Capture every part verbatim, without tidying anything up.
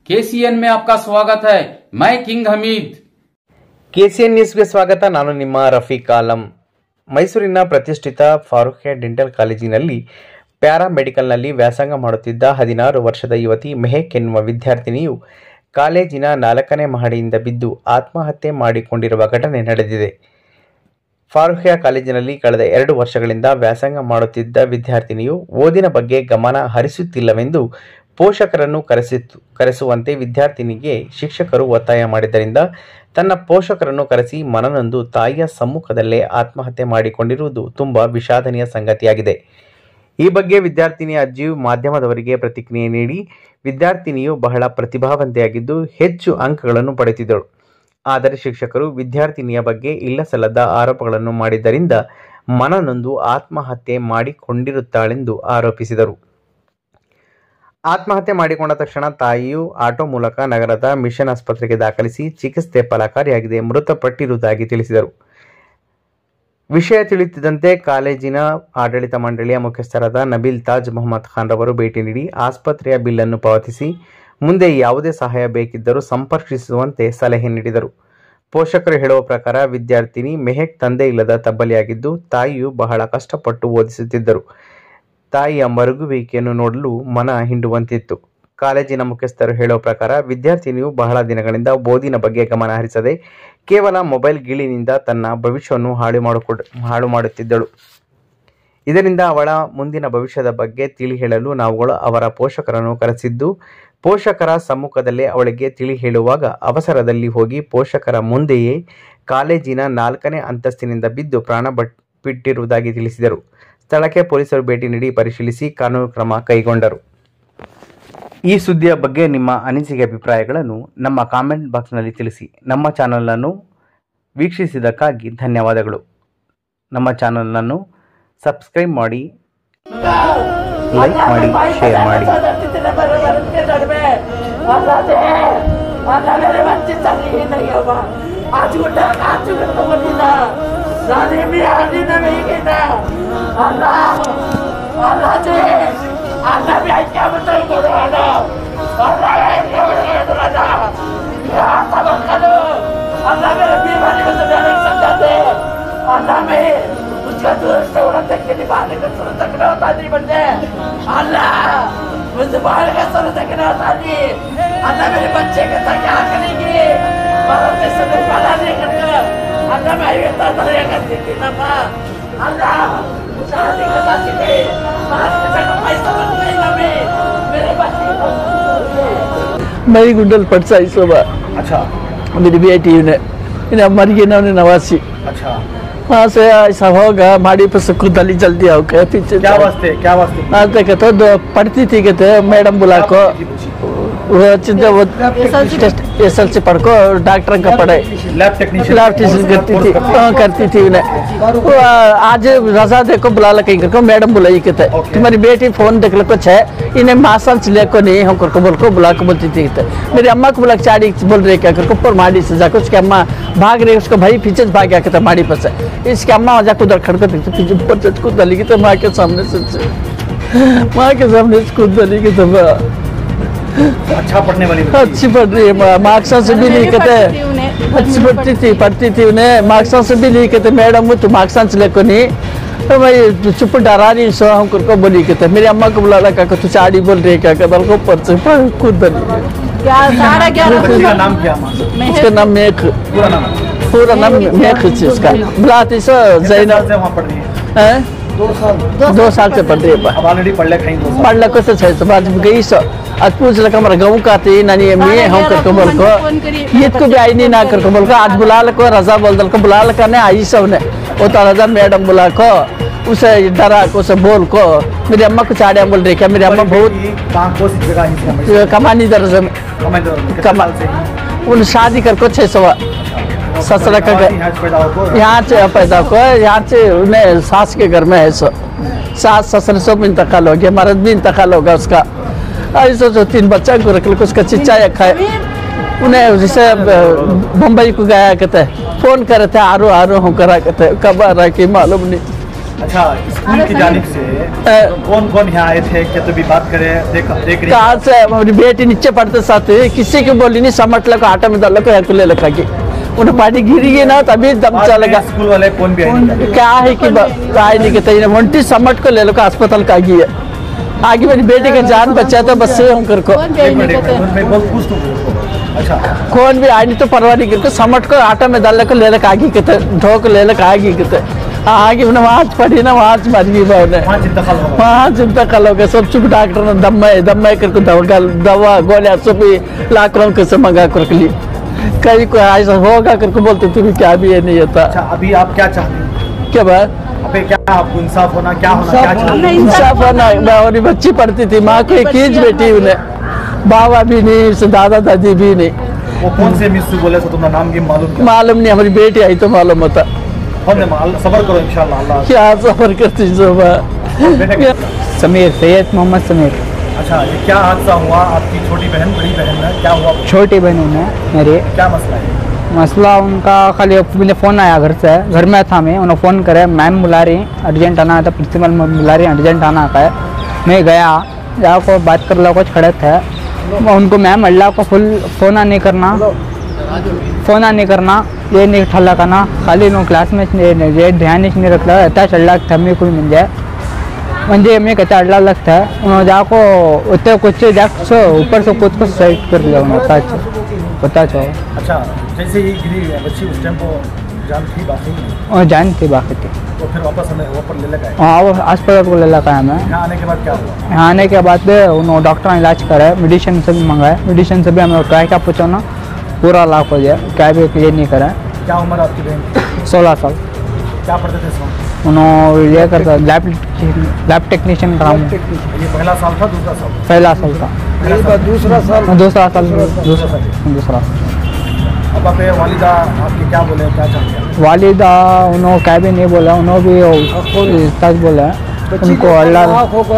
KCN में आपका स्वागत है। मैं किंग हमीद। केसीएन ನ್ಯೂಸ್ಗೆ ಸ್ವಾಗತ। ನಾನು ನಿಮ್ಮ ರಫೀಕ್ ಆಲಂ। ಮೈಸೂರಿನ ಪ್ರತಿಷ್ಠಿತ ಫಾರೂಖಿಯಾ ಡೆಂಟಲ್ ಕಾಲೇಜಿನಲ್ಲಿ ಪ್ಯಾರಾಮೆಡಿಕಲ್ನಲ್ಲಿ ವ್ಯಾಸಂಗ ಮಾಡುತ್ತಿದ್ದ ಹದಿನಾರು ವರ್ಷದ ಯುವತಿ ಮೆಹಕ್ ಎನ್ನುವ ವಿದ್ಯಾರ್ಥಿನಿಯು ಕಾಲೇಜಿನ ನಾಲ್ಕನೇ ಮಹಡಿಯಿಂದ ಬಿದ್ದು ಆತ್ಮಹತ್ಯೆ ಮಾಡಿಕೊಂಡಿರುವ ಘಟನೆ ನಡೆದಿದೆ। ಫಾರೂಖಿಯಾ ಕಾಲೇಜಿನಲ್ಲಿ ಕಳೆದ ಎರಡು ವರ್ಷಗಳಿಂದ ವ್ಯಾಸಂಗ ಮಾಡುತ್ತಿದ್ದ ವಿದ್ಯಾರ್ಥಿನಿಯು ಓದಿನ ಬಗ್ಗೆ ಗಮನ ಹರಿಸುತ್ತಿಲ್ಲವೆಂದು ಪೋಷಕರನ್ನು ಕರೆಸಿ ಕರೆಸುವಂತೆ ವಿದ್ಯಾರ್ಥಿನಿಗೆ ಶಿಕ್ಷಕರು ಒತ್ತಾಯ ಮಾಡಿದ್ದರಿಂದ ತನ್ನ ಪೋಷಕರನ್ನು ಕರೆಸಿ ಮನನೊಂದು ತಾಯಿಯ ಸಮ್ಮುಖದಲ್ಲೇ ಆತ್ಮಹತ್ಯೆ ಮಾಡಿಕೊಂಡಿರುವುದು ತುಂಬ ವಿಷಾದನೀಯ ಸಂಗತಿಯಾಗಿದೆ। ಈ ಬಗ್ಗೆ ವಿದ್ಯಾರ್ಥಿನಿಯ ಅಜ್ಜಿಯು ಮಾಧ್ಯಮದವರಿಗೆ ಪ್ರತಿಕ್ರಿಯೆ ನೀಡಿ, ವಿದ್ಯಾರ್ಥಿನಿಯು ಬಹಳ ಪ್ರತಿಭಾವಂತೆಯಾಗಿದ್ದು ಹೆಚ್ಚು ಅಂಕಗಳನ್ನು ಪಡೆದಿದ್ದಳು. ಆದರೆ ಶಿಕ್ಷಕರು ವಿದ್ಯಾರ್ಥಿನಿಯ ಬಗ್ಗೆ ಇಲ್ಲಸಲ್ಲದ ಆರೋಪಗಳನ್ನು ಮಾಡಿದ್ದರಿಂದ ಮನನೊಂದು ಆತ್ಮಹತ್ಯೆ ಮಾಡಿಕೊಂಡಿರುತ್ತಾಳೆಂದು ಆರೋಪಿಸಿದರು। ಆತ್ಮಹತ್ಯೆ ಮಾಡಿಕೊಂಡ ತಕ್ಷಣ ತಾಯಿಯು ಆಟೋ ಮೂಲಕ ನಗರದ ಮಿಷನ್ ಆಸ್ಪತ್ರೆಗೆ ದಾಖಲಿಸಿ ಚಿಕಿತ್ಸೆ ಫಲಕಾರಿಯಾಗಿದೆ ಮೃತಪಟ್ಟಿರುವುದಾಗಿ ತಿಳಿಸಿದರು। ವಿಷಯ ತಿಳಿಯುತ್ತಿದ್ದಂತೆ ಕಾಲೇಜಿನ ಆಡಳಿತ ಮಂಡಳಿಯ ಮುಖ್ಯಸ್ಥರಾದ ನಬೀಲ್ ತಾಜ್ ಮೊಹಮ್ಮದ್ ಖಾನ್ ರವರು ಭೇಟಿ ನೀಡಿ ಆಸ್ಪತ್ರೆಯ ಬಿಲ್ಲನ್ನು ಪಾವತಿಸಿ ಮುಂದೆ ಯಾವುದೇ ಸಹಾಯ ಬೇಕಿದ್ದರೂ ಸಂಪರ್ಕಿಸುವಂತೆ ಸಲಹೆ ನೀಡಿದರು। ಪೋಷಕರು ಹೇಳುವ ಪ್ರಕಾರ ವಿದ್ಯಾರ್ಥಿನಿ ಮೆಹಕ್ ತಂದೆ ಇಲ್ಲದ ತಬ್ಬಲಿಯಾಗಿದ್ದು ತಾಯಿಯು ಬಹಳ ಕಷ್ಟಪಟ್ಟು ಓದಿಸುತ್ತಿದ್ದರು। ತಾಯಿಯ ಮರುಗುವಿಕೆಯನ್ನು ನೋಡಲು ಮನ ಹಿಂಡುವಂತಿತ್ತು। ಕಾಲೇಜಿನ ಮುಖ್ಯಸ್ಥರು ಹೇಳುವ ಪ್ರಕಾರ ವಿದ್ಯಾರ್ಥಿನಿಯು ಬಹಳ ದಿನಗಳಿಂದ ಓದಿನ ಬಗ್ಗೆ ಗಮನ ಹರಿಸದೆ ಕೇವಲ ಮೊಬೈಲ್ ಗೀಳಿನಿಂದ ತನ್ನ ಭವಿಷ್ಯವನ್ನು ಹಾಳು ಮಾಡಿಕೊಡ್ ಹಾಳು ಮಾಡುತ್ತಿದ್ದಳು। ಇದರಿಂದ ಅವಳ ಮುಂದಿನ ಭವಿಷ್ಯದ ಬಗ್ಗೆ ತಿಳಿ ಹೇಳಲು ನಾವುಗಳು ಅವರ ಪೋಷಕರನ್ನು ಕರೆಸಿದ್ದು, ಪೋಷಕರ ಸಮ್ಮುಖದಲ್ಲೇ ಅವಳಿಗೆ ತಿಳಿ ಹೇಳುವಾಗ ಅವಸರದಲ್ಲಿ ಹೋಗಿ ಪೋಷಕರ ಮುಂದೆಯೇ ಕಾಲೇಜಿನ ನಾಲ್ಕನೇ ಅಂತಸ್ತಿನಿಂದ ಬಿದ್ದು ಪ್ರಾಣ ಬಿಟ್ಟಿರುವುದಾಗಿ ತಿಳಿಸಿದರು। ಸ್ಥಳಕ್ಕೆ ಪೊಲೀಸರು ಭೇಟಿ ನೀಡಿ ಪರಿಶೀಲಿಸಿ ಕಾನೂನು ಕ್ರಮ ಕೈಗೊಂಡರು। ಈ ಸುದ್ದಿಯ ಬಗ್ಗೆ ನಿಮ್ಮ ಅನಿಸಿಕೆ ಅಭಿಪ್ರಾಯಗಳನ್ನು ನಮ್ಮ ಕಾಮೆಂಟ್ ಬಾಕ್ಸ್ನಲ್ಲಿ ತಿಳಿಸಿ। ನಮ್ಮ ಚಾನಲನ್ನು ವೀಕ್ಷಿಸಿದ್ದಕ್ಕಾಗಿ ಧನ್ಯವಾದಗಳು। ನಮ್ಮ ಚಾನಲನ್ನು ಸಬ್ಸ್ಕ್ರೈಬ್ ಮಾಡಿ, ಲೈಕ್ ಮಾಡಿ, ಶೇರ್ ಮಾಡಿ। मेरे बच्चे के साथ क्या करेंगे? मेरी गुंडल पड़सा इस सुबह। अच्छा। मेरी बेटी ने इन्हें मर गई ना, उन्हें नवासी। अच्छा। वहाँ से ऐसा होगा माड़ी पर से खुद दली जल्दी आओ के पीछे। क्या वास्ते क्या वास्ते? आज तक तो दो पढ़ती थी कहते मैडम बुला को वो चीज़ वो एस एल सी पढ़ को डॉक्टर का पढ़ाई लैब टेक्नीशियन लैब टेक्नीशियन करती थी हाँ करती थी उन्हें। वो आज रजा देखो बुला ला कहीं को मैडम बुलाई कहते तुम्हारी बेटी फोन देख लो कुछ है इन्हें मासन से लेको नहीं हम को बोल को बुला को बोलती थी कहते मेरी अम्मा को बुला चाड़ी बोल रही क्या कर ऊपर माड़ी से जाकर उसकी अम्मा भाग रही उसको भाई पीछे भाग गया कहता माड़ी पर से इसकी अम्मा जाकर उधर खड़को देखते पीछे ऊपर से कूद डाली तो माँ के सामने से माँ के सामने से कूद डाली की तो अच्छा पढ़ने वाली अच्छी पढ़ रही है, मार्क्सा से भी नहीं कहते अच्छी पढ़ती थी पढ़ती थी उन्हें मार्क्सा से भी नहीं कहते मैडम वो तू मार्क्सा से लेको नहीं तो भाई चुप डरा रही सो हम को बोली कहते मेरी अम्मा को बुला लगा तू चाड़ी बोल रही क्या कहता को ऊपर से खुद क्या सारा क्या उसका नाम क्या? उसका नाम मेघ पूरा नाम पूरा नाम मेघ उसका बुलाती सो जैनब वहाँ पढ़ रही है दो साल दो साल से पढ़ रही है ऑलरेडी पढ़ ले कहीं पढ़ ले को से बाद गई सो आज पूछ लगा हमारा गाँव का थी नानी मैं हम करके बोल को ईद को भी आई नहीं ना करके बोल को आज बुला लो रजा बोल दल को बुला लगा ने आई सब ने वो तो रजा मैडम बुला को उसे डरा को उसे बोल को मेरी अम्मा को चाड़िया बोल रही क्या मेरी अम्मा बहुत कमानी दर्जे में कमाल से उन शादी कर को छः सौ ससुरा का यहाँ से पैदा को यहाँ से उन्हें सास के घर में है सो सास ससुर सब इंतकाल हो गया मर्द भी इंतकाल होगा उसका ऐसा जो तीन बच्चा को रख लो उसका चिच्चा एक है उन्हें जैसे मुंबई को गया कहते फोन करे थे आरो आरो हम करा कहते कब आ रहा कि मालूम नहीं अच्छा, स्कूल की जानिब से कौन कौन यहाँ आए थे? क्या तो भी बात करें, देख देख रही कहाँ से हमारी बेटी नीचे पड़ते साथ किसी की बोली नहीं, समट लगा आटा में डाल को ले लगा की उन्हें पानी गिरी गई ना तभी दम चलेगा। स्कूल वाले कौन भी आए? क्या है कि आए नहीं कहते वंटी समट को ले लो अस्पताल का आगे है, आगे मेरी बेटी का जान बचा तो बस से उनकर को अच्छा, कौन भी आए नहीं तो परवाह नहीं करके समट को आटा में डाल को ले लगा आगे कहते ढोक ले लगा आगे कहते आगे उन्हें वहाँ पड़ी ना वहाँ मर गई वहाँ इंतकाल हो गया। वहाँ इंतकाल हो गया। सब चुप डॉक्टर ने दम में दम में करके दवा दवा गोलियां सब लाख रंग से मंगा कर ली, कहीं कोई ऐसा होगा करके बोलते तुम्हें क्या भी ये नहीं होता। अच्छा, अभी आप क्या चाहते हैं? क्या बात अबे क्या आपको इंसाफ होना, क्या होना, क्या चाहते हैं? इंसाफ होना। और बच्ची पढ़ती थी, माँ को एक ही बेटी उन्हें, बाबा भी नहीं, दादा दादी भी नहीं। वो कौन से मिस बोले तो तुम्हारा नाम की मालूम क्या? मालूम नहीं, हमारी बेटी आई तो मालूम होता। कौन है? सबर करो इंशाल्लाह। अल्लाह क्या सफर करती बेटा। समीर, सैयद मोहम्मद समीर। अच्छा, ये क्या हादसा हुआ? आपकी छोटी बहन बड़ी बहन है, क्या हुआ? छोटी बहन है मेरी। क्या मसला है? मसला उनका खाली मुझे फ़ोन आया घर से, घर में था मैं, उन्होंने फ़ोन करे मैम बुला रही अर्जेंट आना था, प्रिंसिपल मैम बुला रही अर्जेंट आना का है। मैं गया जाको बात कर लो, कुछ खड़े थे उनको मैम अल्लाह को फुल फ़ोन नहीं करना, फ़ोन नहीं करना, ये नहीं ठल्ला करना, खाली नो क्लास में ये ध्यान नहीं रखता इतना चढ़ था मैं कोई मिल जाए म्हणजे मैं कहता अल्लाह लगता है उन्होंने जाको उतने कुछ जाक सो ऊपर से कुछ कुछ साइड कर लिया उन्होंने पता चो। अच्छा, जैसे ही गिरी बच्ची उस टाइम को जान थी बाकी और जान थी बाकी थी, तो फिर वापस हमें ऊपर ले लगा? हाँ वो अस्पताल को ले लगा है। मैं यहाँ आने के बाद क्या हुआ? यहाँ आने के बाद उन्होंने डॉक्टर ने इलाज करा है, मेडिसिन से भी मंगाया, मेडिसिन से भी हमें क्या क्या पूछो ना पूरा लाख हो जाए, क्या भी क्लियर नहीं करा है। क्या उम्र आपकी बहन? सोलह साल। क्या पढ़ते थे इसमें? उन्होंने ये करता लैब लैब टेक्नीशियन काम। ये पहला साल था दूसरा साल? पहला साल था। दूसरा साल दूसरा साल दूसरा दूसरा अब आप वालिदा आपके क्या बोले, क्या चाहते हैं? वालिदा उन्होंने क्या भी नहीं बोला, उन्होंने भी सच बोला है उनको अल्लाह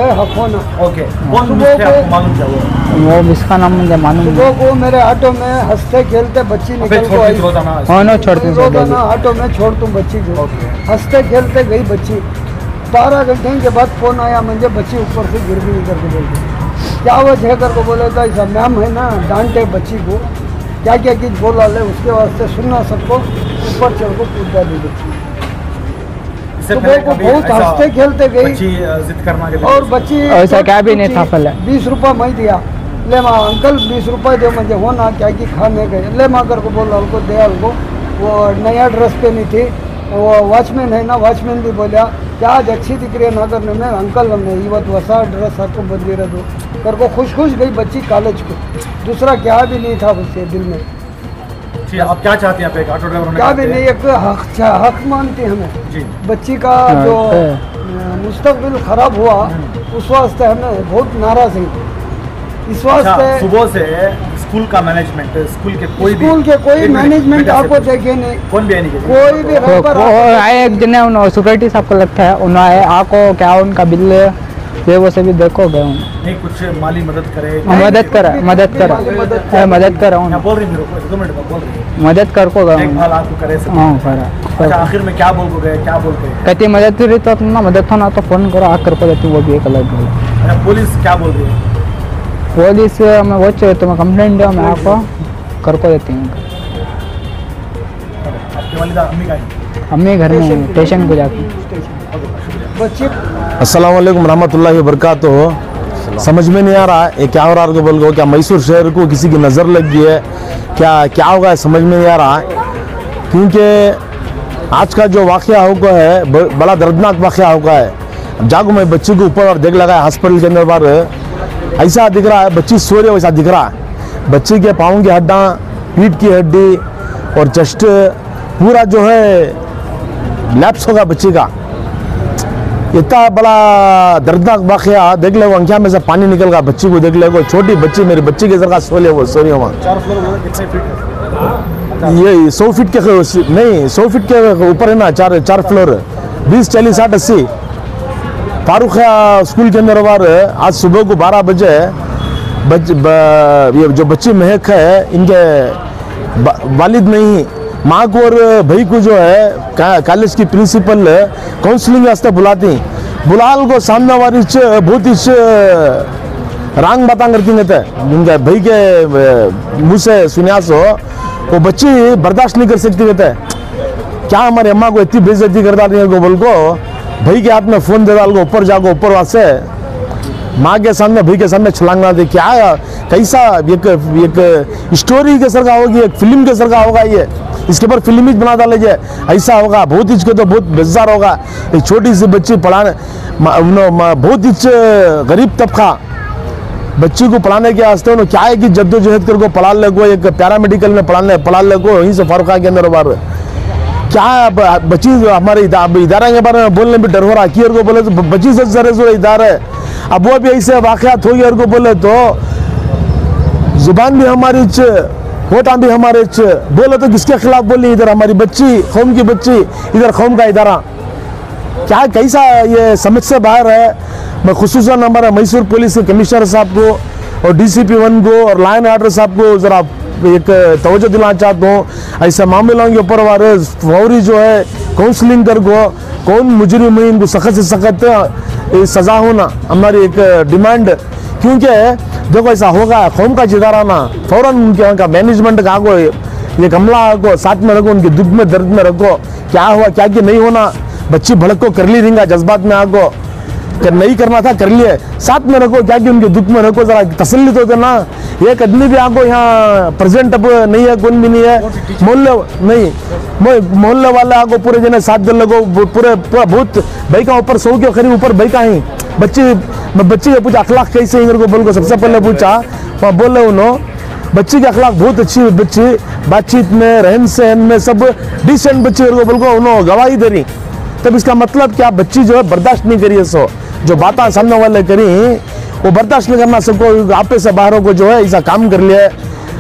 ओके। कौन मालूम क्या हुआ? वो इसका नाम मुझे मालूम सुबह को मेरे ऑटो में हंसते खेलते बच्ची निकल को आई, हाँ नो छोड़ते रोजाना ऑटो में छोड़ तुम बच्ची को, हंसते खेलते गई बच्ची। बारह घंटे के बाद फोन आया मुझे, बच्ची ऊपर से गिर गई करके बोलते क्या वजह करके बोले था ऐसा मैम है ना डांटे बच्ची को, क्या क्या चीज बोला ले उसके वास्ते सुनना सबको, ऊपर चढ़ को कूदा दी बच्ची। सुबह को बहुत हंसते खेलते गई जिद करना के और बच्ची ऐसा क्या भी नहीं था पहले। बीस रुपया मैं दिया, ले माँ अंकल बीस रुपये दो मुझे हो ना क्या कि खाने गए, ले माँ कर को बोला उनको दे को, वो नया ड्रेस पहनी थी, वो वॉचमैन है ना वॉचमैन भी बोला क्या आज अच्छी दिख रही है ना करने में अंकल हमने ये बात वसा ड्रेस आपको बदली रह दो कर को खुश खुश गई बच्ची कॉलेज को, दूसरा क्या भी नहीं था उसके दिल में। आप क्या चाहते हैं? ऑटो ड्राइवर क्या भी नहीं, एक हक हक मानती हमें जी। बच्ची का जो मुस्तकबिल खराब हुआ उस वास्ते हमें बहुत नाराज है। इस वास्ते सुबह से स्कूल का मैनेजमेंट, स्कूल के कोई स्कूल के कोई मैनेजमेंट आपको देखे नहीं, कौन भी नहीं कोई भी आए एक जने सिक्योरिटी सबको लगता है उन्होंने आको क्या उनका बिल ये वो सभी देखो गए नहीं, कुछ माली मदद करे, मदद करा मदद करा मदद करा बोल रही दो मिनट में बोल रही मदद कर को गए देखभाल आपको करे। हाँ करा। अच्छा, आखिर में क्या बोल को गए, क्या बोल गए? कहती मदद कर रही तो ना मदद हो ना तो फोन करो आग कर को देती, वो भी एक अलग बोला। अच्छा, पुलिस क्या बोल रही है? पुलिस मैं वो चाहिए तो मैं कंप्लेंट दिया मैं आपको कर को देती हूँ। आपकी वालिदा अम्मी का है? अम्मी घर में स्टेशन को जाती अस्सलाम वालेकुम रहमतुल्लाहि व बरकातुहू। समझ में नहीं आ रहा है क्या हो रहा है, बोल गो क्या मैसूर शहर को किसी की नज़र लग गई है, क्या क्या होगा समझ में नहीं आ रहा है। क्योंकि आज का जो वाक़या होगा है बड़ा दर्दनाक वाक़या होगा है। जागो मैं बच्ची को ऊपर और देख लगा है हॉस्पिटल के अंदर बार ऐसा दिख रहा है, बच्ची सो रही है वैसा दिख रहा है। बच्ची के पाँव की हड्डियाँ, पीठ की हड्डी और चेस्ट पूरा जो है लैप्स होगा बच्ची का। इतना बड़ा दर्दनाक वाक़या देख ले, वो अंकिया में से पानी निकल गया, बच्ची को देख ले, वो छोटी बच्ची मेरी बच्ची के जगह सो ले वो सो रही वहाँ। ये सौ फीट के नहीं सौ फीट के ऊपर है ना, चार चार फ्लोर, बीस चालीस साठ अस्सी। फारूक स्कूल के अंदर बार आज सुबह को बारह बजे बच, ब, ये जो बच्ची महक है इनके वालिद नहीं माँ को और भाई को जो है कॉलेज की प्रिंसिपल काउंसलिंग वास्ते बुलाती, बुलाल को सामने वाली बहुत ही रंग बात करती उनके भाई के मुँह से सुनिया सो वो बच्ची बर्दाश्त नहीं कर सकती कहते क्या हमारी अम्मा को इतनी बेइज्जती करता नहीं को बोल को भाई के हाथ में फोन दे डाल को ऊपर जाको ऊपर वहां से माँ के सामने भाई के सामने छलांगना दे क्या कैसा एक एक स्टोरी के सर का होगी, एक फिल्म के सर का होगा, ये इसके ऊपर फिल्म ही बना डाले ऐसा होगा। बहुत इसके तो बहुत बेजार होगा। एक छोटी सी बच्ची पढ़ाने बहुत ही गरीब तबका बच्ची को पढ़ाने के वास्ते उन्होंने क्या है कि जद्दोजहद कर को पढ़ा ले को एक पैरामेडिकल में पढ़ाने पढ़ा ले को यहीं से फारूका के अंदर बार क्या बच्ची हमारे इदारा के बारे में बोलने भी डर हो रहा कि को बोले तो बच्ची से जरे जो इदारा है, अब वो भी ऐसे वाकयात हो गए को बोले तो जुबान भी हमारी होटा भी हमारे बोले तो किसके खिलाफ बोली, इधर हमारी बच्ची कौम की बच्ची, इधर कौम का इदारा, क्या कैसा ये समझ से बाहर है। मैं खुसूसन हमारा मैसूर पुलिस के कमिश्नर साहब को और डीसीपी वन को और लाइन आर्डर साहब को ज़रा एक तवज्जो दिलाना चाहता हूँ। ऐसा मामलों के ऊपर वाले फौरी जो है काउंसलिंग कर को कौन मुजरिम है इनको सख्त से सख्त सज़ा होना हमारी एक डिमांड, क्योंकि देखो ऐसा होगा कौम का जिदारा ना फौरन उनके उनका मैनेजमेंट का आगो ये कमला को साथ में रखो, उनके दुख में दर्द में रखो, क्या हुआ क्या कि नहीं होना, बच्ची भड़क को कर ली रिंगा जज्बात में आगो कर नहीं करना था कर लिए, साथ में रखो क्या कि उनके दुख में रखो, जरा तसल्ली तो देना। एक आदमी भी आगो यहाँ प्रेजेंट अब नहीं है, कौन भी नहीं है, मोहल्ले नहीं मोहल्ले वाले आगो पूरे जने साथ दल लगो पूरे पूरा बहुत भाई का ऊपर सौ के करीब ऊपर भाई का ही बच्ची बच्ची के पूछा अखलाक कैसे इधर को बोल को सबसे पहले पूछा वहाँ बोल रहे उन्होंने बच्ची की अखलाक बहुत अच्छी बच्ची बातचीत में रहन सहन में सब डिसेंट बच्ची को बोल को उन्होंने गवाही दे रही। तब इसका मतलब क्या बच्ची जो है बर्दाश्त नहीं करी है, सो जो बातें सामने वाले करी वो बर्दाश्त नहीं करना सबको आपे से बाहरों को जो है ऐसा काम कर लिया।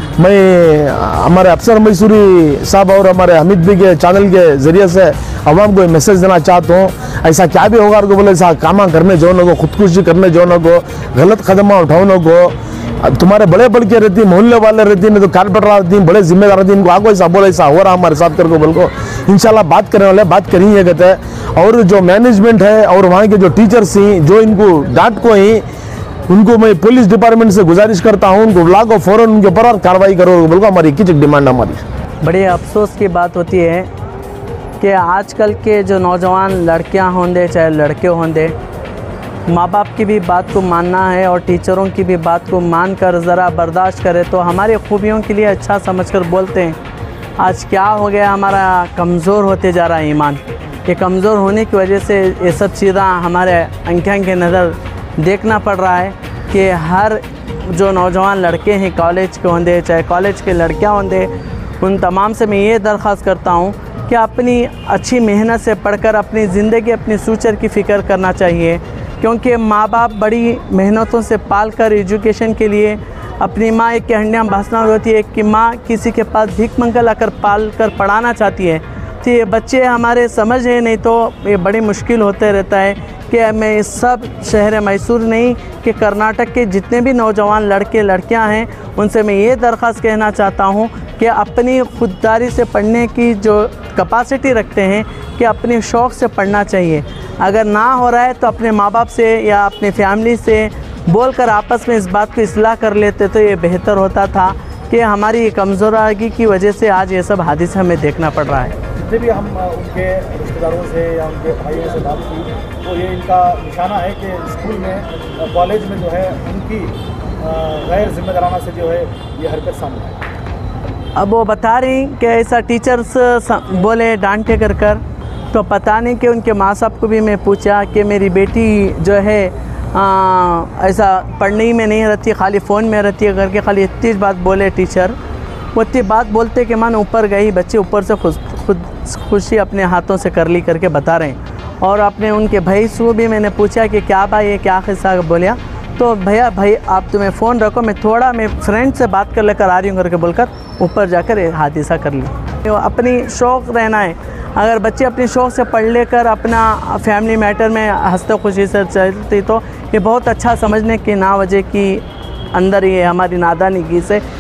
मैं हमारे अफसर मैसूरी साहब और हमारे हमीद भी के चैनल के ज़रिए से आवाम को मैसेज देना चाहता हूँ, ऐसा क्या भी होगा को बोले ऐसा कामा करने जो न को खुदकुशी करने जो न को गलत कदम उठाने को, अब तुम्हारे बड़े बड़ के रहती मोहल्ले वाले रहती नहीं तो कारपेटर रहती बड़े जिम्मेदार रहती इनको आगो ऐसा बोले ऐसा हो रहा हमारे साथ कर को बोल को इंशाल्लाह बात करने वाले बात करेंगे कहते हैं। और जो मैनेजमेंट है और वहाँ के जो टीचर्स ही जो इनको डांट को ही उनको मैं पुलिस डिपार्टमेंट से गुजारिश करता हूँ उनको बुला को फौरन उनके ऊपर कार्रवाई करो बोल को हमारी किच डिमांड हमारी। बड़ी अफसोस की बात होती है कि आजकल के जो नौजवान लड़कियां होंगे चाहे लड़के होंगे, माँ बाप की भी बात को मानना है और टीचरों की भी बात को मान कर ज़रा बर्दाश्त करें तो हमारी खूबियों के लिए अच्छा समझकर बोलते हैं। आज क्या हो गया, हमारा कमज़ोर होते जा रहा है ईमान, ये कमज़ोर होने की वजह से ये सब चीज़ें हमारे आंखें के नज़र देखना पड़ रहा है कि हर जो नौजवान लड़के हैं कॉलेज के होंगे चाहे कॉलेज के लड़कियां होंगे, उन तमाम से मैं ये दरख्वास्त करता हूँ कि अपनी अच्छी मेहनत से पढ़कर अपनी ज़िंदगी अपनी फ्यूचर की फ़िक्र करना चाहिए, क्योंकि माँ बाप बड़ी मेहनतों से पाल कर एजुकेशन के लिए अपनी माँ एक हंडियाँ भाषना होती है कि माँ किसी के पास भीख मंगल आकर पाल कर पढ़ाना चाहती है, तो ये बच्चे हमारे समझ है नहीं तो ये बड़ी मुश्किल होते रहता है कि मैं इस सब शहर मैसूर नहीं कि कर्नाटक के जितने भी नौजवान लड़के लड़कियां हैं उनसे मैं ये दरख्वास्त कहना चाहता हूं कि अपनी खुददारी से पढ़ने की जो कैपेसिटी रखते हैं कि अपने शौक़ से पढ़ना चाहिए। अगर ना हो रहा है तो अपने माँ बाप से या अपने फैमिली से बोलकर आपस में इस बात को इस्लाह कर लेते तो ये बेहतर होता था कि हमारी कमज़ोरी की वजह से आज ये सब हादसा हमें देखना पड़ रहा है। जितने भी हम उनके रिश्तेदारों से या उनके भाइयों से बात की तो ये इनका निशाना है कि स्कूल में कॉलेज में जो है उनकी गैर जिम्मेदाराना से जो है ये हरकत सामने आई। अब वो बता रही कि ऐसा टीचर्स बोले डांटे कर कर, तो पता नहीं कि उनके माँ साहब को भी मैं पूछा कि मेरी बेटी जो है आ, ऐसा पढ़ने में नहीं रहती खाली फ़ोन में रहती है करके खाली इतनी बात बोले टीचर, वो इतनी बात बोलते कि मन ऊपर गई, बच्चे ऊपर से खुद खुद खुशी अपने हाथों से कर ली करके बता रहे हैं। और अपने उनके भाई से भी मैंने पूछा कि क्या भाई ये क्या किस्सा बोलिया, तो भैया भाई आप तुम्हें फ़ोन रखो मैं थोड़ा मैं फ्रेंड से बात कर लेकर आ रही हूँ करके बोलकर ऊपर जाकर हादसा कर ली। तो अपनी शौक़ रहना है, अगर बच्चे अपनी शौक़ से पढ़ लेकर अपना फैमिली मैटर में हंसते खुशी से चलती तो ये बहुत अच्छा समझने की ना वजह की अंदर ये हमारी नादानी की से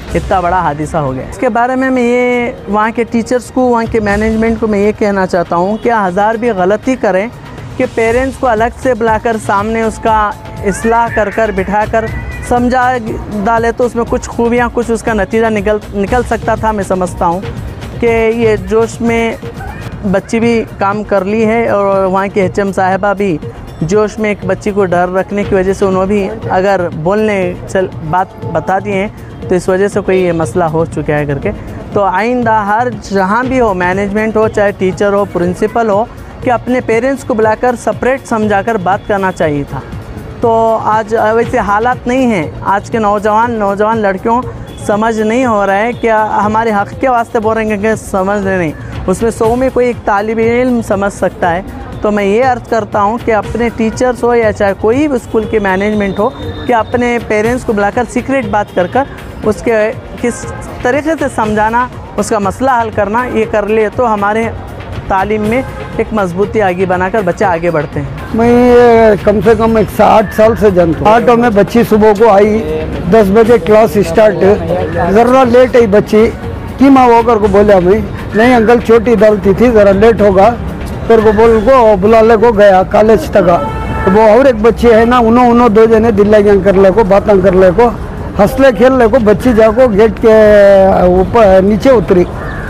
इतना बड़ा हादसा हो गया। इसके बारे में मैं ये वहाँ के टीचर्स को, वहाँ के मैनेजमेंट को मैं ये कहना चाहता हूँ कि हज़ार भी गलती करें कि पेरेंट्स को अलग से बुलाकर सामने उसका इस्लाह कर कर बिठा कर समझा डाले तो उसमें कुछ खूबियाँ, कुछ उसका नतीजा निकल निकल सकता था। मैं समझता हूँ कि ये जोश में बच्ची भी काम कर ली है और वहाँ के एच एम साहिबा भी जोश में एक बच्ची को डर रखने की वजह से उन्होंने भी अगर बोलने चल बात बता दिए तो इस वजह से कोई ये मसला हो चुका है करके। तो आइंदा हर जहाँ भी हो, मैनेजमेंट हो, चाहे टीचर हो, प्रिंसिपल हो, कि अपने पेरेंट्स को बुलाकर सेपरेट समझाकर बात करना चाहिए था। तो आज वैसे हालात नहीं हैं। आज के नौजवान नौजवान लड़कियों समझ नहीं हो रहा है कि हमारे हक़ के वास्ते बोल रहे हैं कि समझ नहीं, उसमें सौ में कोई एक तालिब इल्म समझ सकता है। तो मैं ये अर्ज़ करता हूँ कि अपने टीचर्स हो या चाहे कोई भी स्कूल के मैनेजमेंट हो कि अपने पेरेंट्स को बुलाकर सीक्रेट बात कर कर उसके किस तरीके से समझाना, उसका मसला हल करना, ये कर ले तो हमारे तालीम में एक मजबूती आगे बनाकर बच्चे आगे बढ़ते हैं। मैं कम से कम एक आठ साल से जानता हूँ। ऑटो में बच्ची सुबह को आई, दस बजे क्लास स्टार्ट, ज़रा लेट आई बच्ची की माँ होकर को बोला मैं नहीं अंकल चोटी डालती थी, ज़रा लेट होगा कर को बोल को बुला ले को गया कॉलेज तक। तो वो और एक बच्ची है ना, उन्हों उन्हों दो जने दिल्ला गैंग कर ले को बातें कर ले को हंसले खेल ले को बच्ची जाको गेट के ऊपर नीचे उतरी।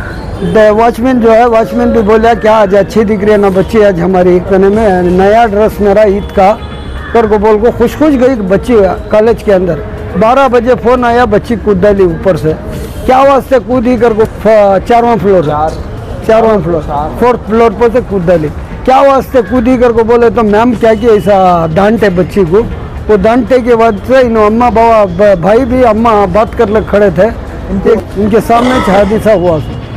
वॉचमैन जो है वॉचमैन भी बोला क्या आज अच्छी दिख रही है ना बच्ची, आज हमारी कहने में नया ड्रेस मेरा ईद का कर को बोल को खुश खुश गई बच्ची कॉलेज के अंदर। बारह बजे फ़ोन आया, बच्ची कूद डाली ऊपर से। क्या वास्ते कूदी कर को चारवां फ्लोर चारवां फ्लोर फोर्थ फ्लोर पर से कूद डाली। क्या वास्ते कूदी कर को बोले तो मैम क्या कि ऐसा डांटे बच्ची को। वो डांटे के बाद से इन अम्मा बाबा भाई भी अम्मा बात कर ले खड़े थे, उनके सामने हादसा हुआ।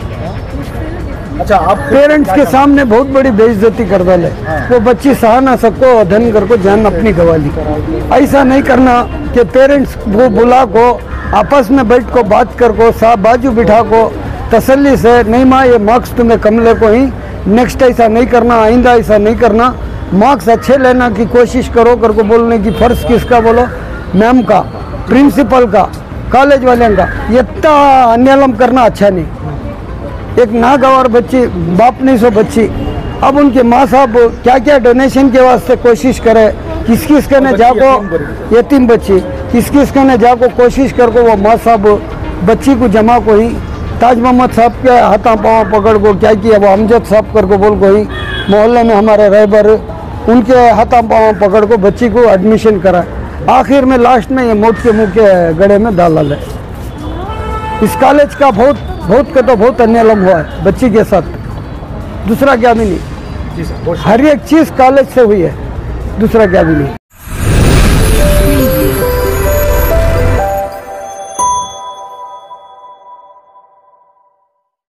अच्छा, आप पेरेंट्स के सामने बहुत बड़ी बेइज्जती कर डाले। वो बच्ची सहा ना सबको धन कर को जान अपनी गवा ली। ऐसा नहीं करना कि पेरेंट्स को बुला को आपस में बैठ को बात कर को साथ बाजू बिठा को तसल्ली से नहीं माँ ये मार्क्स तुम्हें कम ले को ही, नेक्स्ट ऐसा नहीं करना, आइंदा ऐसा नहीं करना, मार्क्स अच्छे लेना की कोशिश करो कर को बोलने की फर्ज किसका बोलो, मैम का, प्रिंसिपल का, कॉलेज वाले का। ये इतना अन्यालम करना अच्छा नहीं। एक नागवार बच्ची, बाप नहीं सो बच्ची, अब उनके माँ साहब क्या क्या डोनेशन के वास्ते कोशिश करे, किस किस के ने जाको यतीम बच्ची, किस किस के ने जाको कोशिश कर को वो माँ साहब बच्ची को जमा को ही ताज मोहम्मद साहब के हाथा पाँव पकड़ को क्या किया, वो अमजद साहब कर को बोल को ही मोहल्ले में हमारे रहबर उनके हाथा पाँव पकड़ को बच्ची को एडमिशन करा। आखिर में लास्ट में ये मौत के मुँह के गड़े में डाला है। इस कॉलेज का बहुत बहुत का तो बहुत अन्यायम हुआ है बच्ची के साथ, दूसरा क्या भी नहीं। हर एक चीज़ कॉलेज से हुई है, दूसरा क्या भी नहीं।